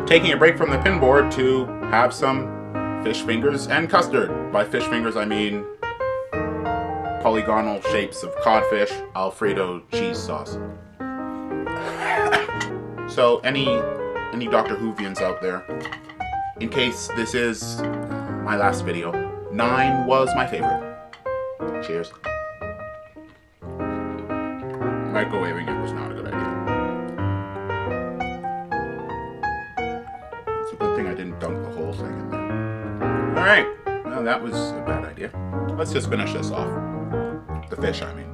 taking a break from the pin board to have some fish fingers and custard. By fish fingers I mean polygonal shapes of codfish, Alfredo cheese sauce. So any Doctor Whovians out there, in case this is my last video, 9 was my favorite. Cheers. Microwaving it was not a good idea. It's a good thing I didn't dunk the whole thing in there. Alright, well that was a bad idea. Let's just finish this off. The fish, I mean.